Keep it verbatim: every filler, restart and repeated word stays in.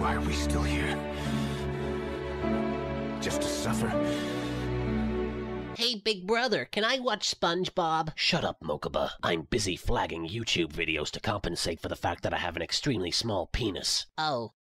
Why are we still here? Just to suffer? Hey, big brother, can I watch SpongeBob? Shut up, Mokuba. I'm busy flagging YouTube videos to compensate for the fact that I have an extremely small penis. Oh.